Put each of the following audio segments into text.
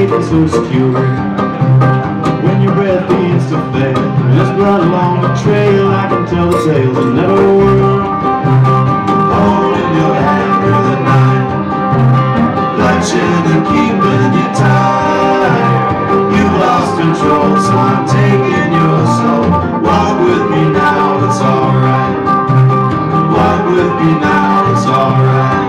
safe and so secure. When your breath begins to fail, just run along the trail. I can tell the tales that never were. Holding your hand through the night, clutching and keeping you tight. You've lost control, so I'm taking your soul. Walk with me now, it's alright. Walk with me now, it's alright.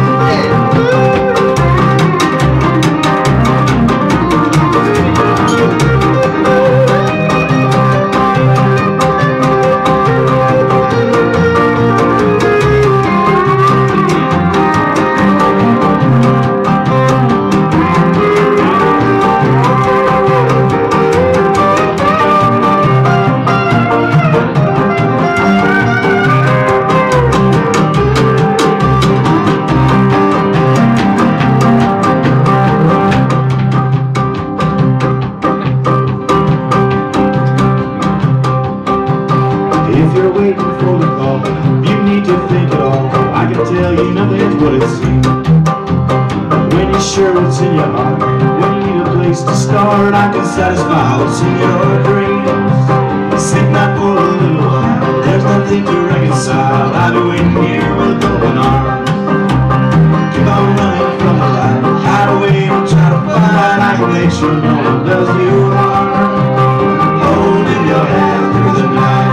If you're waiting for the call, you need to think it all. I can tell you nothing's what it seems. When you're sure what's in your heart, when you need a place to start, I can satisfy what's in your dreams. Sit not for a little while, there's nothing to reconcile. I'll be waiting here with open arms. Keep on running from the light, hide away and try to find. I can make sure no one does you harm. Holding your hand through the night,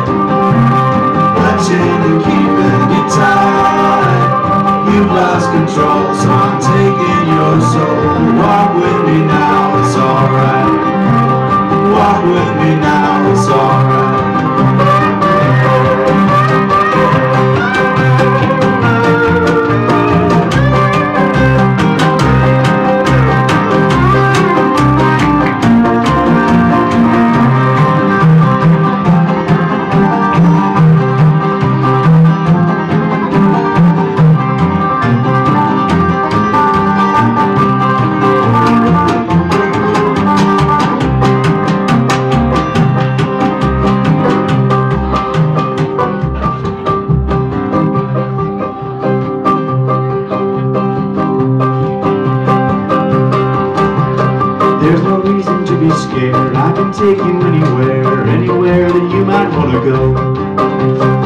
and keeping you tight. You've lost control, so I'm taking your soul. Walk with me now, it's alright. Walk with me now, it's alright. There's no reason to be scared. I can take you anywhere that you might want to go.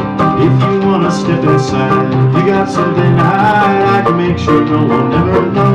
If you want to step inside, if you got something to hide, I can make sure no one ever knows.